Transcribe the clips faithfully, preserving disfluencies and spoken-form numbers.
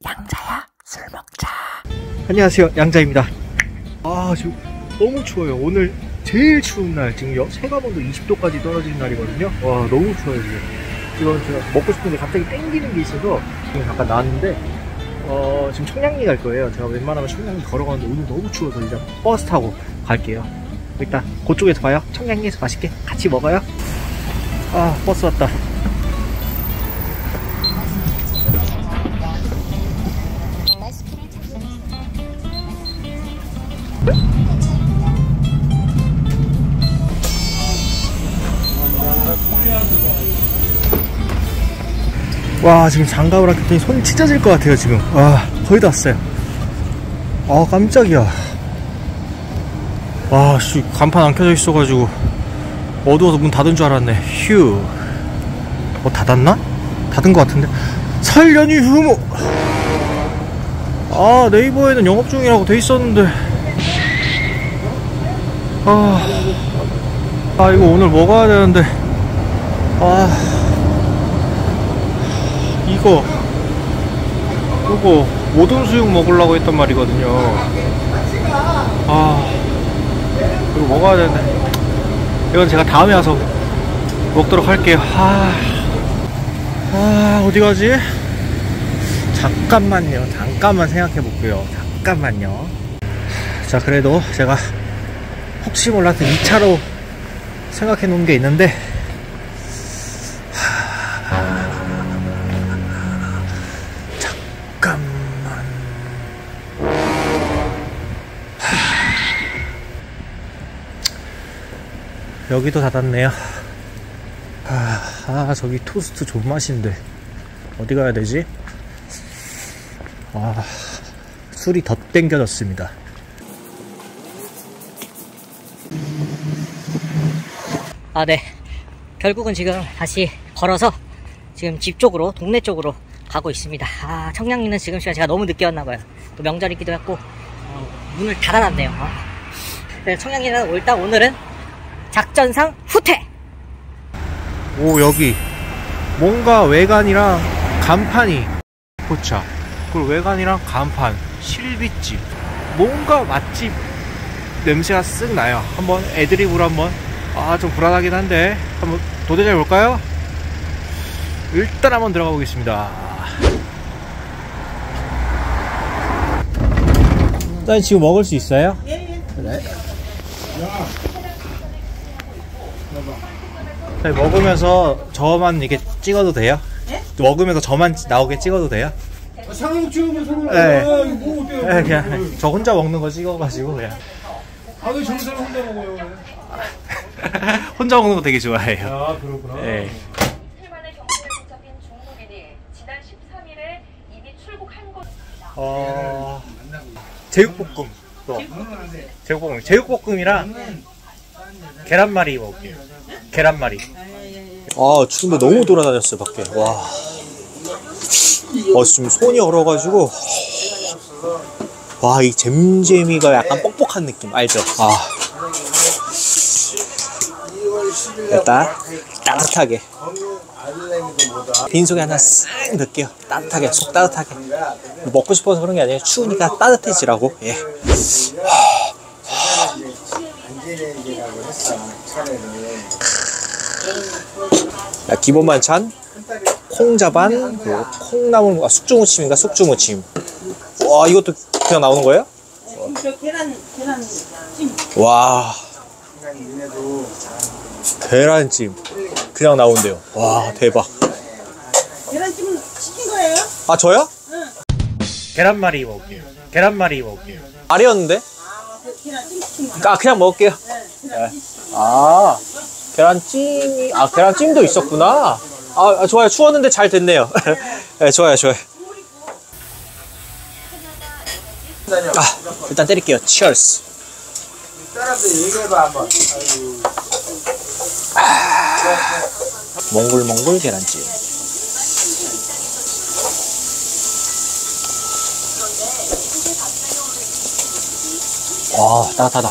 양자야, 술 먹자. 안녕하세요, 양자입니다. 아, 지금 너무 추워요. 오늘 제일 추운 날. 지금 체감온도 이십 도까지 떨어지는 날이거든요. 와, 너무 추워요 지금. 지금 제가 먹고 싶은데 갑자기 땡기는 게 있어서 지금 잠깐 나왔는데, 어, 지금 청량리 갈 거예요. 제가 웬만하면 청량리 걸어가는데 오늘 너무 추워서 이제 버스 타고 갈게요. 일단 그쪽에서 봐요. 청량리에서 맛있게 같이 먹어요. 아, 버스 왔다. 와, 지금 장갑을 꼈더니 손이 찢어질 것 같아요 지금. 와, 거의 다 왔어요. 아, 깜짝이야. 와, 씨, 간판 안 켜져 있어가지고 어두워서 문 닫은 줄 알았네. 휴. 어, 닫았나? 닫은 것 같은데. 설 연휴 휴무. 아, 네이버에는 영업 중이라고 돼 있었는데. 아, 아 이거 오늘 먹어야 되는데. 아, 이거 이거 모든 수육 먹으려고 했단 말이거든요. 아, 이거 먹어야 되는데. 이건 제가 다음에 와서 먹도록 할게요. 아, 아, 어디 가지? 잠깐만요. 잠깐만 생각해 볼게요. 잠깐만요. 자, 그래도 제가 혹시 몰라서 이 차로 생각해 놓은 게 있는데, 잠깐만. 여기도 닫았네요. 아, 아, 저기 토스트 존맛인데 어디 가야 되지? 아, 술이 더 땡겨졌습니다. 아, 네. 결국은 지금 다시 걸어서 지금 집 쪽으로, 동네 쪽으로 가고 있습니다. 아, 청량리는 지금 시간 제가 너무 늦게 왔나봐요. 또 명절이기도 했고, 어, 문을 닫아놨네요. 어. 네, 청량리는 일단 오늘은 작전상 후퇴! 오, 여기 뭔가 외관이랑 간판이 포차, 그리고 외관이랑 간판, 실비집, 뭔가 맛집 냄새가 쓱 나요. 한번 애드립으로 한번, 아, 좀 불안하긴 한데 한번 도전해 볼까요? 일단 한번 들어가 보겠습니다. 일단 지금 먹을 수 있어요? 예. 네. 네, 먹으면서 저만 이렇게 찍어도 돼요? 네? 먹으면서 저만 나오게 찍어도 돼요? 상영 찍으면 서로. 네. 아, 뭐 어때요? 네, 그냥 저 혼자 먹는 거 찍어가지고 그냥. 아, 왜 정사람 혼자 먹어요? 혼자 먹는 거 되게 좋아해요. 아, 그렇구나. 네. 일만의 경찰에 붙잡힌 중국인이 지난 십삼 일에 이미 출국한 것입니다. 어, 제육볶음. 또 제육볶음. 제육볶음이랑 계란말이 먹을게요. 계란말이. 아, 추운데 너무 돌아다녔어요 밖에. 와. 어, 지금 손이 얼어가지고. 와, 이 잼잼이가 약간 뻑뻑한 느낌 알죠? 아. 일단 따뜻하게 빈속에 하나 쓱 넣을게요. 따뜻하게, 속 따뜻하게. 먹고 싶어서 그런 게 아니에요. 추우니까 따뜻해지라고. 예. 야, 기본 반찬 콩자반, 그리고 콩나물, 아, 숙주무침인가? 숙주무침. 와, 이것도 그냥 나오는 거예요? 계란, 계란찜. 와, 계란찜 그냥 나온대요. 와, 대박. 계란찜은 시킨 거예요? 아, 저요? 응. 계란말이 먹을게요. 계란말이 먹을게요. 말이었는데? 아, 그 계란찜 시킨 거. 아, 그냥 먹을게요. 네, 네. 계란찜. 아, 계란찜이, 아, 계란찜도 있었구나. 아, 좋아요. 추웠는데 잘 됐네요. 네, 좋아요, 좋아요. 아, 일단 때릴게요. 치얼스. 따라서 얘기해봐 한번. 아, 몽글몽글 계란찜. 와, 따뜻하다.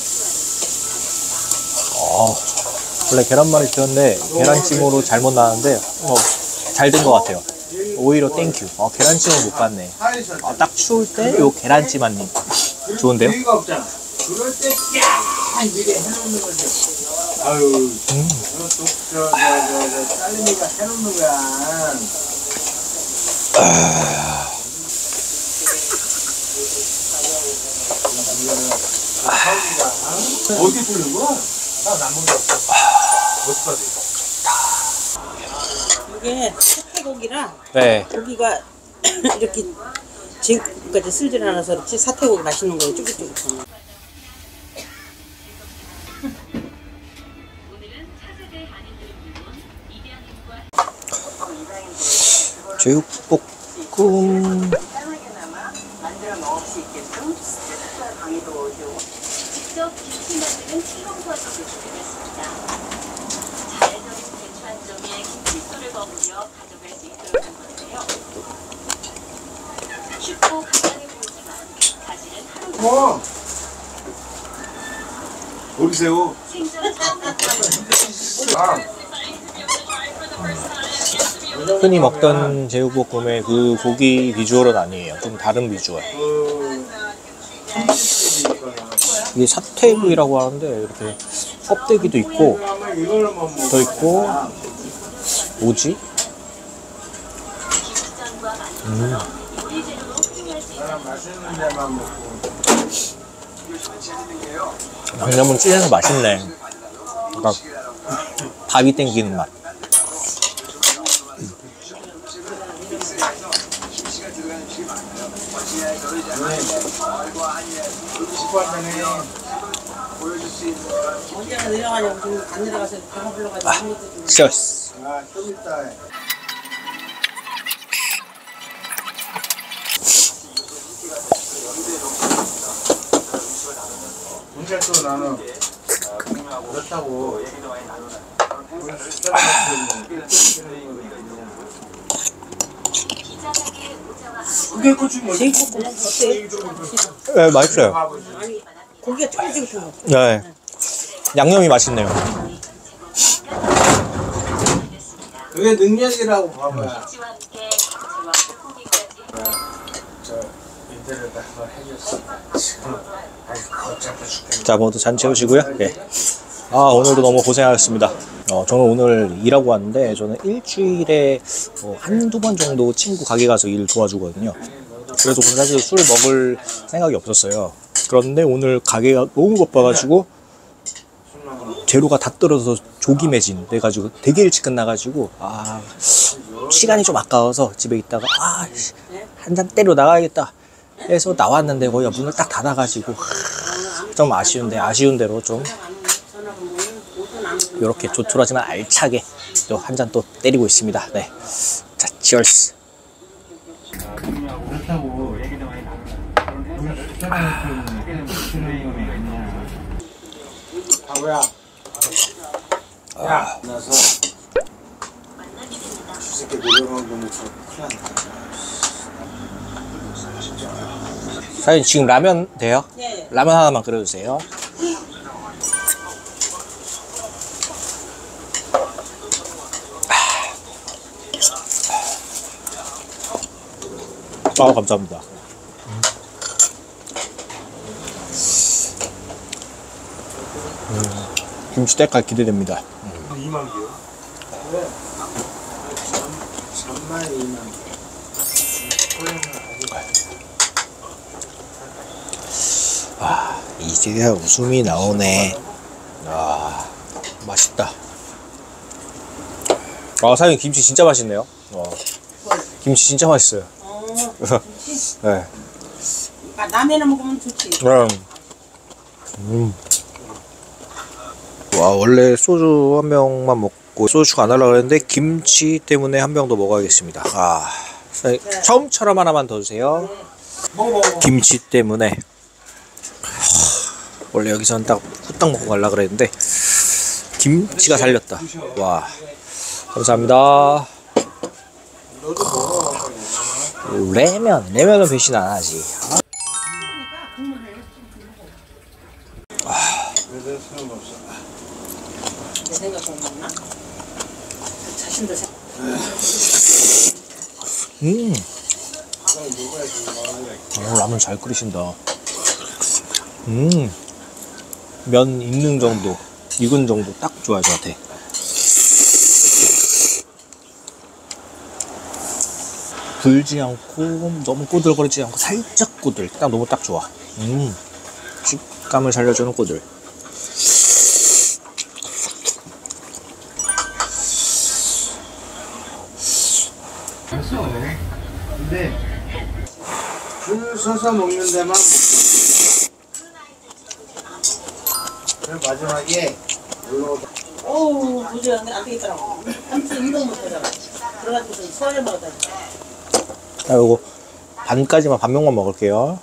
어, 원래 계란말이 튀었는데 계란찜으로 잘못 나왔는데 어, 잘 된 것 같아요. 오히려 땡큐. 어, 계란찜은 못 봤네. 아, 딱 추울 때 요 계란찜 한 입. 좋은데요? 여유가 없잖아. 그럴 때 쫙 미리 해놓는 거지. 아유, 음. 저, 저, 저, 저, 저, 딸내미가 해놓는 거야. 어디 뿌는 거야? 나안 먹는 거 없어. 어디까지? 이게 사태고기라 네. 고기가 이렇게 지금까지 쓸질 않아서 그렇지 사태고기 맛있는 거예요. 쫄깃쫄깃한 거. 제육볶음. 만들어 먹을 수 있게끔 특별 강의도 해주고. 직접 김치 만드는 실험과도 준비했습니다. 자연적인 배추 한 점에 김치소를 버무려 가져갈 수 있도록 한 건데요. 쉽고 간단해 보이지만 사실은 하루 뭐? 보리새우. 생전 처음 아, 흔히 먹던 제육볶음의 그 고기 비주얼은 아니에요. 좀 다른 비주얼. 그, 이게 사태구이라고 하는데 이렇게 껍데기도 있고 이걸로만 먹어. 더 있고 뭐지? 음. 나랑 맛있는 데만 먹고. 양념은 진해서 맛있네. 그러니까 밥이 땡기는 맛. 언제나 내려가냐고 지금 안 내려가서 배가 불러가지고 아무것도 좀. 치얼스. 아, 좀 이따 해. 근데 또 나는 그렇다고 그게 고추 뭐 제육볶음 어때? 네, 맛있어요. 아니 고기가 쫄깃쫄깃한 거. 네. 양념이 맛있네요. 그게 능력이라고 봐봐야. 저 인터넷에 한번 해줬어. 지금 아주 거창해 죽겠네. 자, 모두 잔 채우시고요. 예. 아, 오늘도 너무 고생하셨습니다. 어, 저는 오늘 일하고 왔는데, 저는 일주일에 어, 한두 번 정도 친구 가게 가서 일 도와주거든요. 그래서 오늘 사실 술 먹을 생각이 없었어요. 그런데 오늘 가게가 너무 바빠가지고, 재료가 다 떨어져서 조기 매진 돼가지고 되게 일찍 끝나가지고, 아, 시간이 좀 아까워서 집에 있다가, 아, 한 잔 때려 나가야겠다 해서 나왔는데 거기가 문을 딱 닫아가지고, 좀 아쉬운데, 아쉬운 대로 좀 이렇게 조촐하지만 알차게 또 한 잔 또 때리고 있습니다. 네, 자, 치얼스. 그렇다고 얘기도 많이 나온다. 바보야. 야, 나서 주새끼 노래방 보면 저 큰일 난다. 사장님 지금 라면 돼요? 네. 라면 하나만 끓여주세요. 아, 감사합니다. 음, 김치 때깔 기대됩니다. 이만 개요? 네. 천만 이만 개. 아, 이제야 웃음이 나오네. 아, 맛있다. 아, 사장님 김치 진짜 맛있네요. 어, 김치 진짜 맛있어요. 어, 네. 아, 라면을 먹으면 좋지. 음. 음. 와, 원래 소주 한 병만 먹고 소주가 안 하려고 했는데 김치 때문에 한 병 더 먹어야겠습니다. 아, 네. 처음처럼 하나만 더 주세요. 김치 때문에. 하, 원래 여기서는 딱 후딱 먹고 가려고 그랬는데 김치가 살렸다. 와, 감사합니다. 라면, 라면은 배신 안 하지. 아. 내 생각 못 먹나? 자신도 생 음. 어, 라면 잘 끓이신다. 음. 면 익는 정도, 익은 정도 딱 좋아요, 저한테. 불지 않고 너무 꼬들거리지 않고 살짝 꼬들, 딱 너무 딱 좋아. 음. 식감을 살려주는 꼬들. 근데 줄 서서 먹는 데만 먹고 그리고 마지막에 물로 어우 도저히 안, 안 되겠더라고. 삼촌 운동 못하잖아. 그래가지고 서해 먹었다. 자, 요거 반까지만 반명만 먹을게요.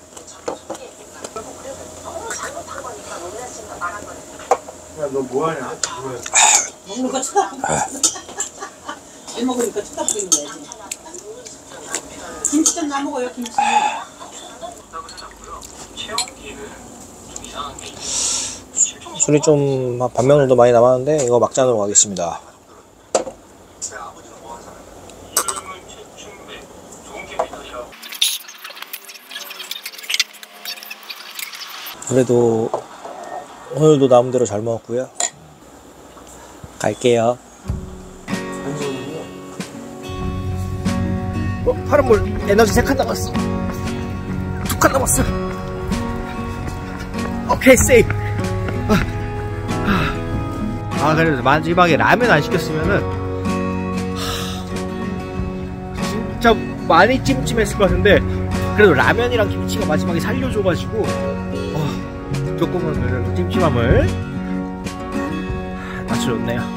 야 너 뭐하냐? 뭐야? 먹는 거 쳐다보고 잘 먹으니까 쳐다보고 있는 거야. 김치 좀 나 먹어요, 김치. 술이 좀 반명 정도 많이 남았는데 이거 막잔으로 가겠습니다. 그래도 오늘도 나름대로 잘 먹었고요. 갈게요. 어, 파란불 에너지 세 칸 남았어. 두 칸 남았어. 오케이, 세이프. 아, 아 그래도 마지막에 라면 안 시켰으면은 하, 진짜 많이 찜찜했을 것 같은데 그래도 라면이랑 김치가 마지막에 살려줘가지고 어, 조금은 그래도 찜찜함을 맞춰줬네요.